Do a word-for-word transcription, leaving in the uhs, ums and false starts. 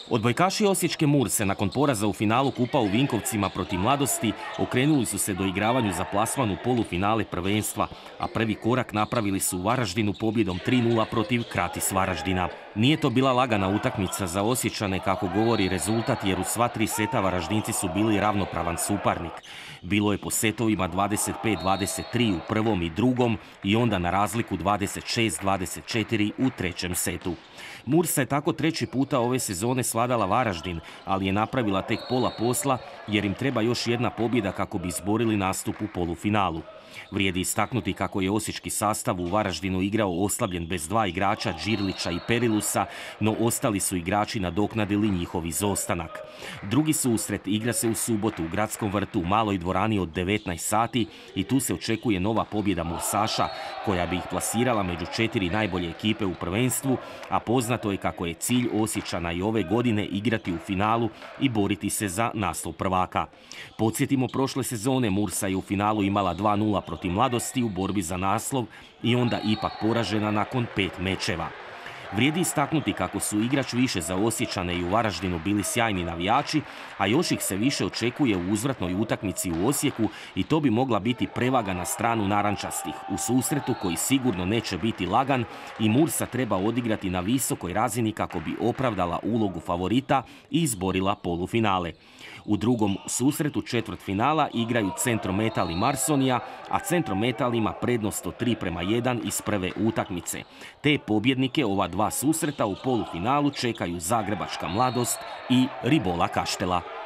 Odbojkaši osječke Murse nakon poraza u finalu kupa u Vinkovcima protiv Mladosti okrenuli su se doigravanju za plasman u polufinale prvenstva, a prvi korak napravili su u Varaždinu pobjedom tri nula protiv Kratis Varaždina. Nije to bila lagana utakmica za Osječane kako govori rezultat, jer u sva tri seta Varaždinci su bili ravnopravan suparnik. Bilo je po setovima dvadeset pet dvadeset tri u prvom i drugom i onda na razliku dvadeset šest dvadeset četiri u trećem setu. Mursa je tako treći puta ove sezone svladala Varaždin, ali je napravila tek pola posla jer im treba još jedna pobjeda kako bi izborili nastup u polufinalu. Vrijedi istaknuti kako je osječki sastav u Varaždinu igrao oslabljen bez dva igrača, Đirlića i Perilusa, no ostali su igrači nadoknadili njihov izostanak. Drugi susret igra se u subotu u Gradskom vrtu u maloj dvorani od devetnaest sati i tu se očekuje nova pobjeda Mursaša koja bi ih plasirala među četiri najbolje ekipe u prvenstvu, a poznato je kako je cilj Osječana i ove godine igrati u finalu i boriti se za naslov prvaka. Podsjetimo, prošle sezone Mursa je u finalu imala dva nula protiv Mladosti u borbi za naslov i onda ipak poražena nakon pet mečeva. Vrijedi istaknuti kako su igrač više za Osječane i u Varaždinu bili sjajni navijači, a još ih se više očekuje u uzvratnoj utakmici u Osijeku i to bi mogla biti prevaga na stranu narančastih u susretu koji sigurno neće biti lagan i Mursa treba odigrati na visokoj razini kako bi opravdala ulogu favorita i izborila polufinale. U drugom susretu četvrtfinala igraju Centrometal i Marsonija, a Centrometal ima prednost od tri prema jedan iz prve utakmice. Te pobjednike ova dva susreta u polufinalu čekaju Zagrebačka Mladost i Ribola Kaštela.